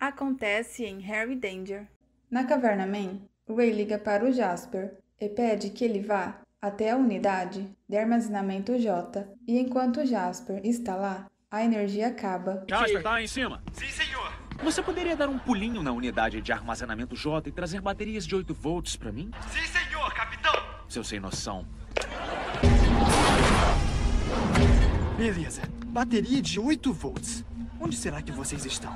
acontece em Harry Danger. Na Caverna Man, Ray liga para o Jasper e pede que ele vá até a unidade de armazenamento J. E enquanto o Jasper está lá, a energia acaba. Jasper, tá aí em cima. Sim, senhor. Você poderia dar um pulinho na unidade de armazenamento J e trazer baterias de 8 volts pra mim? Sim, senhor, capitão. Seu sem noção. Beleza. Bateria de 8 volts. Onde será que vocês estão?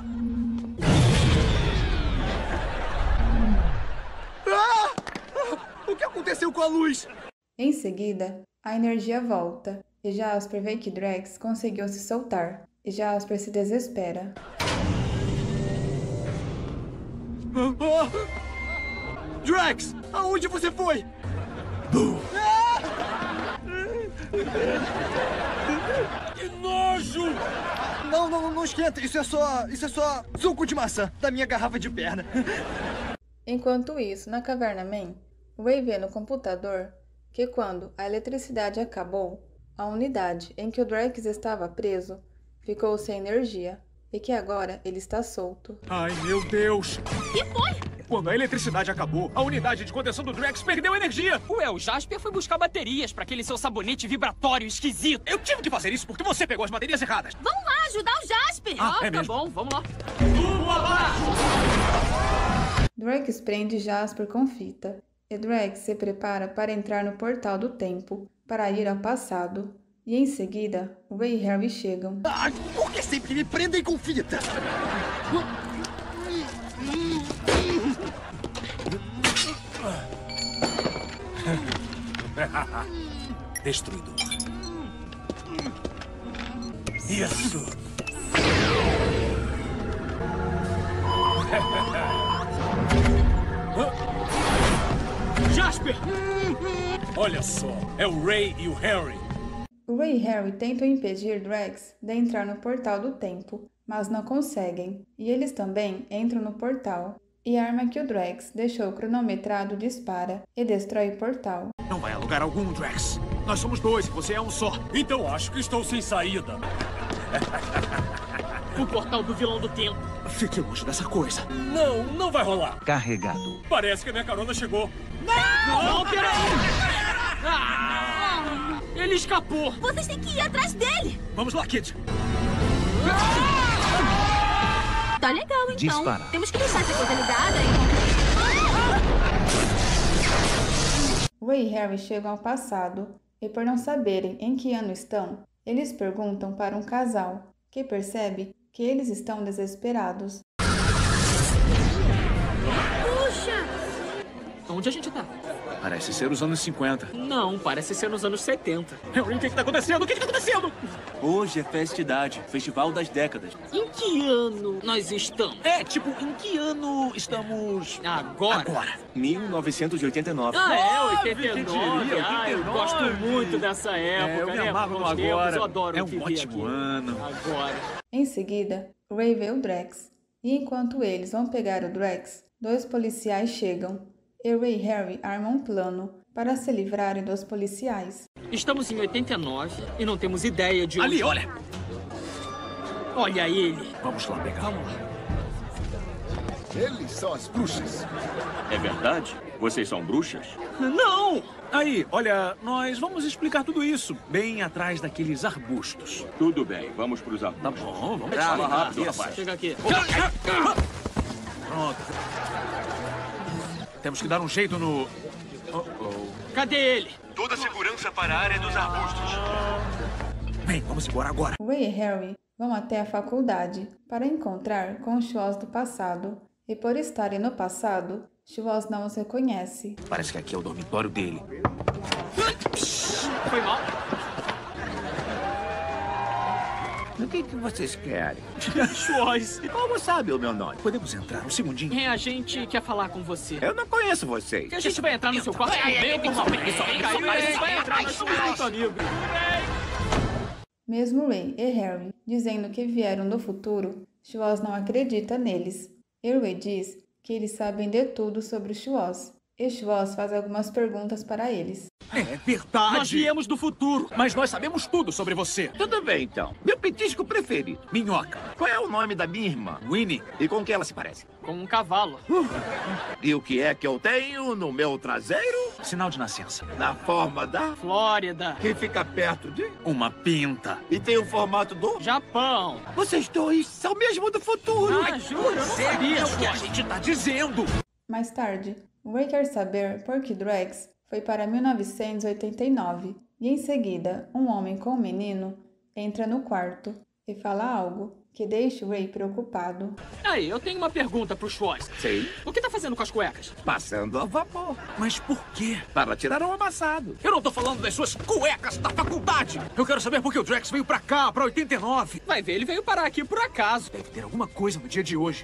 O que aconteceu com a luz? Em seguida, a energia volta e Jasper vê que Drax conseguiu se soltar. E Jasper se desespera. Drax, aonde você foi? Que nojo! Não esquenta. Isso é só suco de maçã da minha garrafa de perna. Enquanto isso, na Caverna Man, Ray vê no computador que quando a eletricidade acabou, a unidade em que o Drax estava preso ficou sem energia e que agora ele está solto. Ai, meu Deus! Que foi? Quando a eletricidade acabou, a unidade de contenção do Drax perdeu energia! Ué, o Jasper foi buscar baterias pra aquele seu sabonete vibratório esquisito. Eu tive que fazer isso porque você pegou as baterias erradas! Vamos lá ajudar o Jasper! É tá mesmo? bom, vamos lá. Tudo abaixo! Drax prende Jasper com fita e Drax se prepara para entrar no portal do tempo para ir ao passado. E em seguida, Ray e Harry chegam. Por que sempre me prendem com fita? Destruidor. Isso! Jasper! Olha só, é o Ray e o Harry. O Ray e Harry tentam impedir Drax de entrar no portal do tempo, mas não conseguem. E eles também entram no portal. E a arma que o Drax deixou cronometrado dispara e destrói o portal. Não vai a lugar algum, Drax. Nós somos dois e você é um só. Então acho que estou sem saída. O portal do vilão do tempo. Fique longe dessa coisa. Não vai rolar. Carregado. Parece que a minha carona chegou. Não, peraí! Ele escapou! Vocês têm que ir atrás dele! Vamos lá, Kid. Tá legal, então. Dispara. Temos que deixar essa coisa ligada e... Ray e Harry chegam ao passado e, por não saberem em que ano estão, eles perguntam para um casal, que percebe que eles estão desesperados. Puxa! Onde a gente tá? Parece ser os anos 50. Não, parece ser nos anos 70. Harry, o que está acontecendo? O que está acontecendo? Hoje é festidade, festival das décadas. Em que ano nós estamos? Em que ano estamos? Agora. 1989. É, 89. quem diria, Eu 89. gosto muito dessa época, eu me né? amarro no Bons tempos, agora. Eu adoro É um viver ótimo aqui. ano. Agora. Em seguida, Ray vê o Drax, e enquanto eles vão pegar o Drax, dois policiais chegam, e Ray e Harry armam um plano para se livrarem dos policiais. Estamos em 89 e não temos ideia de Ali, onde... olha! Olha ele. Vamos lá pegar. Vamos lá. Eles são as bruxas. É verdade? Vocês são bruxas? Não! Aí, olha, nós vamos explicar tudo isso bem atrás daqueles arbustos. Tudo bem, vamos pros arbustos. Tá bom, vamos Fala explicar. rápido, rapaz. Chega aqui. Pronto. Temos que dar um jeito no... Cadê ele? Toda a segurança para a área dos arbustos. Vem, vamos embora agora. Ray e Harry vão até a faculdade para encontrar com o Schwoz do passado, e por estarem no passado, Schwoz não os reconhece. Parece que aqui é o dormitório dele. Foi mal? O que vocês querem? Schwoz. Como sabe o meu nome? Podemos entrar um segundinho? A gente quer falar com você. Eu não conheço vocês. A gente vai entrar no seu quarto bem formalmente. A gente vai entrar no seu quarto, amigo. Mesmo Ray e Harry dizendo que vieram do futuro, Schwoz não acredita neles. E Ray diz que eles sabem de tudo sobre o Schwoz e Schwoz faz algumas perguntas para eles. É verdade. Nós viemos do futuro, mas nós sabemos tudo sobre você. Tudo bem, então. Meu petisco preferido. Minhoca. Qual é o nome da minha irmã? Winnie. E com que ela se parece? Com um cavalo. E o que é que eu tenho no meu traseiro? Sinal de nascença. Na forma da... Flórida. Que fica perto de... Uma pinta. E tem o formato do... Japão. Vocês dois são mesmo do futuro. Ah, juro, eu não sabia. É o que a gente tá dizendo. Mais tarde, Ray quer saber por que Drax foi para 1989 e em seguida um homem com um menino entra no quarto e fala algo que deixa o Ray preocupado. Aí, eu tenho uma pergunta pro Schwoz. Sim. O que tá fazendo com as cuecas? Passando a vapor. Mas por quê? Para tirar o amassado. Eu não tô falando das suas cuecas da faculdade. Eu quero saber por que o Drax veio pra cá, pra 89. Vai ver, ele veio parar aqui por acaso. Deve ter alguma coisa no dia de hoje.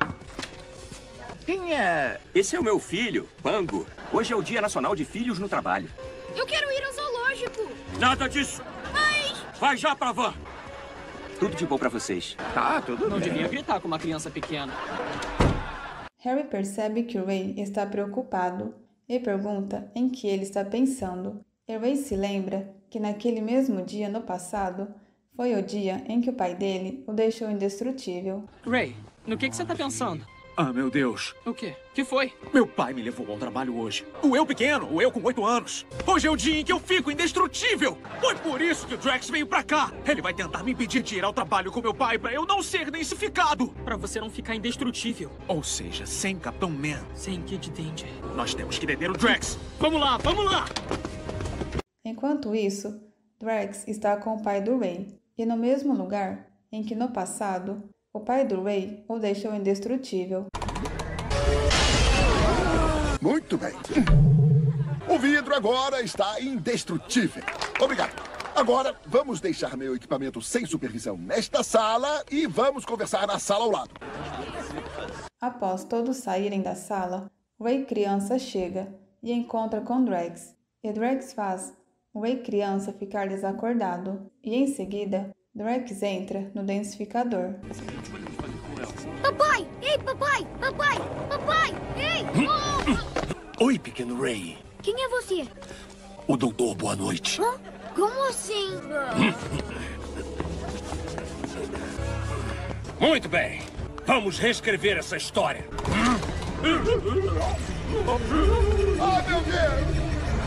Quem é... Esse é o meu filho, Pango. Hoje é o Dia Nacional de Filhos no Trabalho. Eu quero ir ao zoológico. Nada disso. Mas... Vai já pra van. Tudo de bom pra vocês. Tá, tudo Não bem. devia gritar com uma criança pequena. Harry percebe que Ray está preocupado e pergunta em que ele está pensando. E Ray se lembra que naquele mesmo dia no passado foi o dia em que o pai dele o deixou indestrutível. Ray, no que você tá pensando? Ah, meu Deus. O quê? Que foi? Meu pai me levou ao trabalho hoje. O eu pequeno, o eu com 8 anos. Hoje é o dia em que eu fico indestrutível. Foi por isso que o Drax veio pra cá. Ele vai tentar me impedir de ir ao trabalho com meu pai pra eu não ser densificado. Pra você não ficar indestrutível. Ou seja, sem Capitão Man. Sem Kid Danger. Nós temos que deter o Drax. Vamos lá, vamos lá! Enquanto isso, Drax está com o pai do Ray e no mesmo lugar em que no passado o pai do Ray o deixou indestrutível. Muito bem. O vidro agora está indestrutível. Obrigado. Agora, vamos deixar meu equipamento sem supervisão nesta sala e vamos conversar na sala ao lado. Após todos saírem da sala, Ray criança chega e encontra com Drax. E Drax faz o Ray criança ficar desacordado. E em seguida, Drax entra no densificador. Papai! Ei, papai! Papai! Papai! Ei! Oh! Oi, pequeno Ray. Quem é você? O doutor, boa noite. Hã? Como assim? Muito bem. Vamos reescrever essa história. Ah, meu Deus!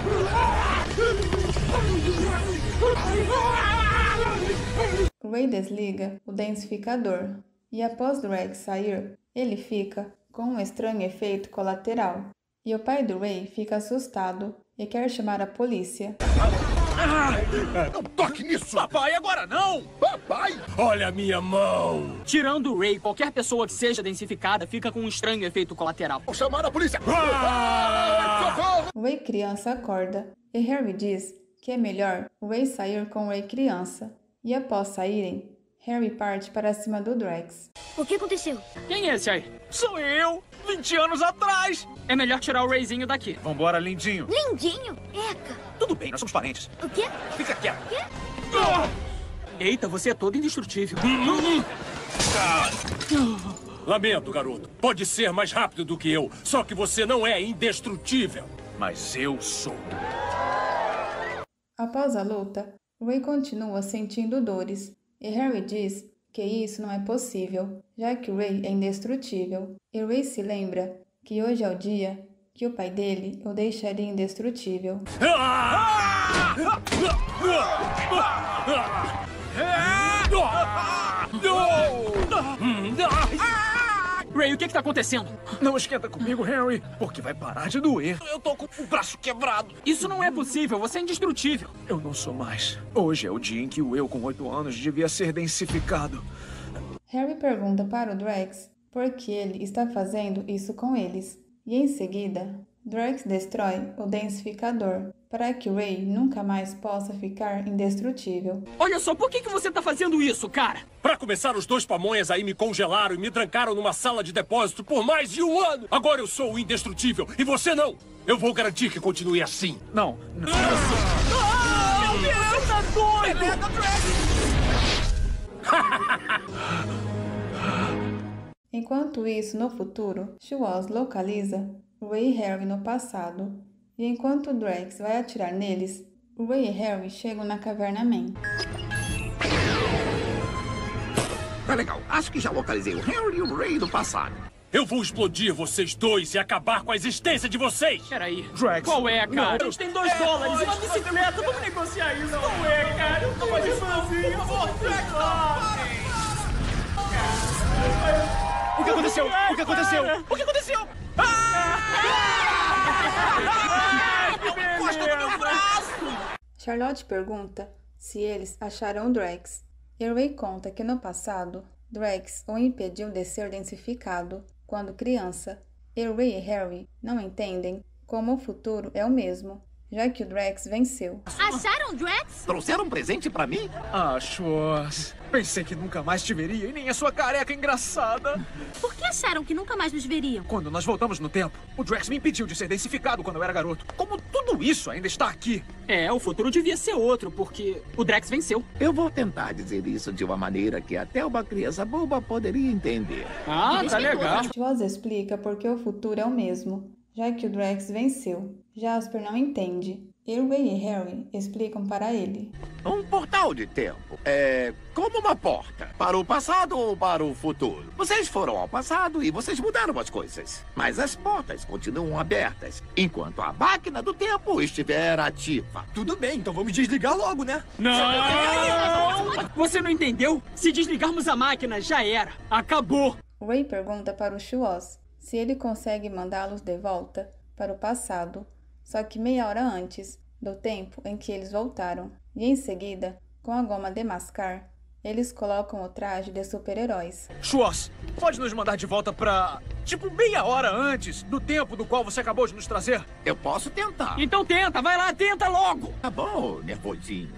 Ray desliga o densificador e após Drax sair, ele fica com um estranho efeito colateral. E o pai do Ray fica assustado e quer chamar a polícia. Não toque nisso! Papai, agora não! Papai! Olha a minha mão. Tirando o Ray, qualquer pessoa que seja densificada fica com um estranho efeito colateral. Vou chamar a polícia! Socorro! Ray criança acorda e Harry diz que é melhor o Ray sair com o Ray criança. E após saírem, Harry parte para cima do Drax. O que aconteceu? Quem é esse aí? Sou eu, 20 anos atrás! É melhor tirar o Rayzinho daqui. Vambora, lindinho. Lindinho? Eca! Tudo bem, nós somos parentes. O quê? Fica quieto. Quê? Eita, você é todo indestrutível. Lamento, garoto. Pode ser mais rápido do que eu, só que você não é indestrutível. Mas eu sou. Após a luta, Ray continua sentindo dores e Harry diz que isso não é possível, já que Ray é indestrutível. E Ray se lembra que hoje é o dia que o pai dele o deixaria indestrutível. Ray, o que tá acontecendo? Não esquenta comigo, Harry, porque vai parar de doer. Eu tô com o braço quebrado. Isso não é possível, você é indestrutível. Eu não sou mais. Hoje é o dia em que o eu com 8 anos devia ser densificado. Harry pergunta para o Drax por que ele está fazendo isso com eles. E em seguida, Drax destrói o densificador para que Ray nunca mais possa ficar indestrutível. Olha só, por que você tá fazendo isso, cara? Pra começar, os dois pamonhas aí me congelaram e me trancaram numa sala de depósito por mais de 1 ano. Agora eu sou o indestrutível e você não. Eu vou garantir que continue assim. Não. Meu Deus, tá doido! Enquanto isso, no futuro, Schwoz localiza Ray e Harry no passado, e enquanto o Drax vai atirar neles, Ray e Harry chegam na Caverna Man. Tá legal. Acho que já localizei o Harry e o Ray do passado. Eu vou explodir vocês dois e acabar com a existência de vocês! Peraí. Drax. Qual é, cara? Não. A gente tem $2 e uma bicicleta. Vamos negociar isso. Qual é, cara? Eu tô de sozinho. O que aconteceu? O que aconteceu? O que aconteceu? Encosta no meu braço! Charlotte pergunta se eles acharam o Drax, e Ray conta que no passado, Drax o impediu de ser densificado quando criança, e Ray e Harry não entendem como o futuro é o mesmo, já que o Drax venceu. Acharam o Drax? Trouxeram um presente pra mim? Ah, Schwartz. Pensei que nunca mais te veria e nem a sua careca engraçada. Por que acharam que nunca mais nos veriam? Quando nós voltamos no tempo, o Drax me impediu de ser densificado quando eu era garoto. Como tudo isso ainda está aqui? É, o futuro devia ser outro, porque o Drax venceu. Eu vou tentar dizer isso de uma maneira que até uma criança boba poderia entender. Ah, tá legal. Schwartz explica porque o futuro é o mesmo, já que o Drax venceu. Jasper não entende. E Ray e Harry explicam para ele. Um portal de tempo é como uma porta. Para o passado ou para o futuro. Vocês foram ao passado e vocês mudaram as coisas. Mas as portas continuam abertas, enquanto a máquina do tempo estiver ativa. Tudo bem, então vamos desligar logo, né? Não! Você não entendeu? Se desligarmos a máquina, já era. Acabou. Ray pergunta para o Schwartz se ele consegue mandá-los de volta para o passado, só que meia hora antes do tempo em que eles voltaram. E em seguida, com a goma de mascar, eles colocam o traje de super-heróis. Schwartz, pode nos mandar de volta pra... tipo, meia hora antes do tempo do qual você acabou de nos trazer? Eu posso tentar. Então tenta, vai lá, tenta logo. Tá bom, nervosinho.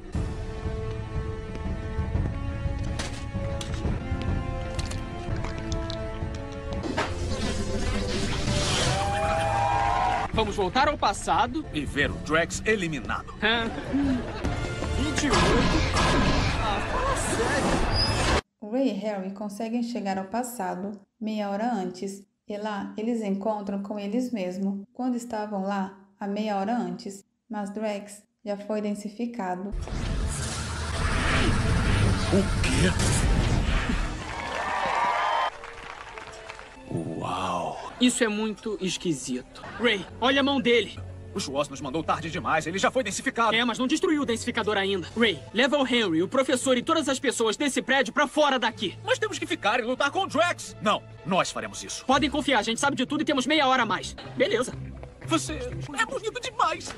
Vamos voltar ao passado. E ver o Drax eliminado. 28. Fala sério. Ray e Harry conseguem chegar ao passado meia hora antes, e lá eles encontram com eles mesmos, quando estavam lá a meia hora antes, mas Drax já foi densificado. O quê? Uau! Isso é muito esquisito. Ray, olha a mão dele. O Schwartz nos mandou tarde demais, ele já foi densificado. É, mas não destruiu o densificador ainda. Ray, leva o Henry, o professor e todas as pessoas desse prédio pra fora daqui. Mas temos que ficar e lutar com o Drax. Não, nós faremos isso. Podem confiar, a gente sabe de tudo e temos meia hora a mais. Beleza. Você é bonito demais.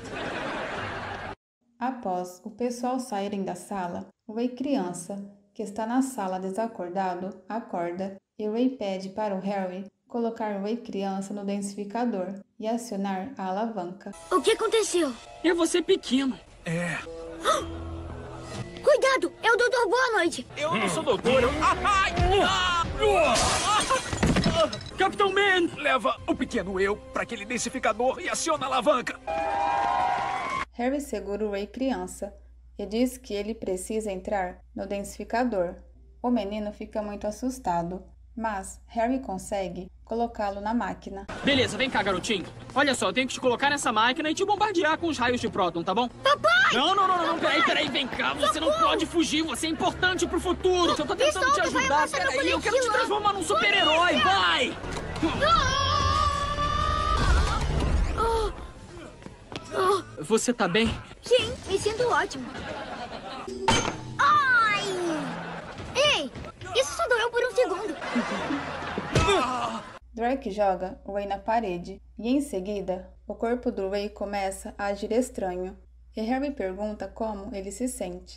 Após o pessoal saírem da sala, Ray criança, que está na sala desacordado, acorda e Ray pede para o Harry colocar Ray criança no densificador e acionar a alavanca. O que aconteceu? É você pequeno. É. Cuidado, é o Doutor Boa Noite. Eu não sou doutor, Capitão Man! Leva o pequeno eu para aquele densificador e aciona a alavanca. Harry segura o Ray criança e diz que ele precisa entrar no densificador. O menino fica muito assustado, mas Harry consegue colocá-lo na máquina. Beleza, vem cá, garotinho. Olha só, eu tenho que te colocar nessa máquina e te bombardear com os raios de próton, tá bom? Papai! Não, peraí, vem cá. Você não pode fugir, você é importante pro futuro. Eu tô tentando te ajudar, peraí. Eu quero te transformar num super-herói, vai! Você tá bem? Sim, me sinto ótimo. Ai! Ei, isso só doeu por um segundo. Drake joga o Ray na parede e em seguida o corpo do Ray começa a agir estranho. E Harry pergunta como ele se sente.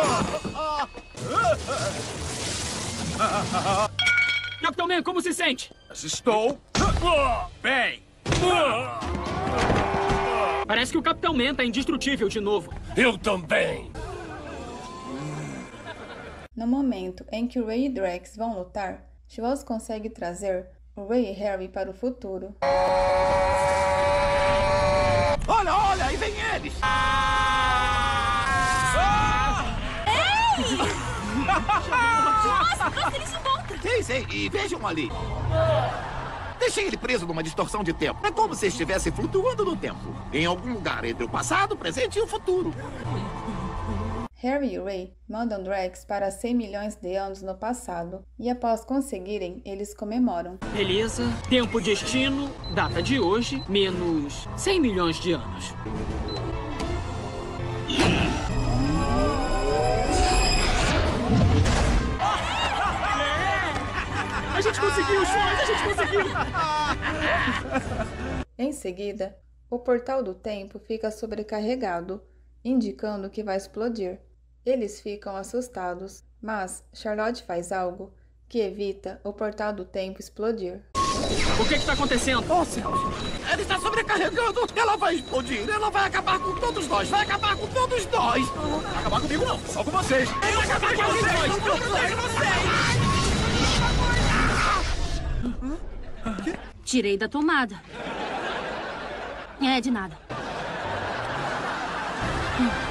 Capitão Man, como se sente? Estou bem. Parece que o Capitão Man tá indestrutível de novo. Eu também. No momento em que o Ray e Drax vão lutar, Schwartz consegue trazer o Ray e Harry para o futuro. Olha, aí vem eles! Ei! Nossa, trouxe eles de volta! Sei, e vejam ali. deixei ele preso numa distorção de tempo. É como se estivesse flutuando no tempo, em algum lugar entre o passado, o presente e o futuro. Harry e Ray mandam Drax para 100 milhões de anos no passado e após conseguirem, eles comemoram. Beleza. Tempo, destino, data de hoje, menos 100 milhões de anos. A gente conseguiu, Sean! A gente conseguiu! Em seguida, o portal do tempo fica sobrecarregado, indicando que vai explodir. Eles ficam assustados, mas Charlotte faz algo que evita o portal do tempo explodir. O que está acontecendo? Oh, céus! Ele está sobrecarregando! Ela vai explodir! Ela vai acabar com todos nós! Vai acabar com todos nós! Não vai acabar comigo, não! Só com vocês! Vai acabar com vocês! Tirei da tomada. É de nada.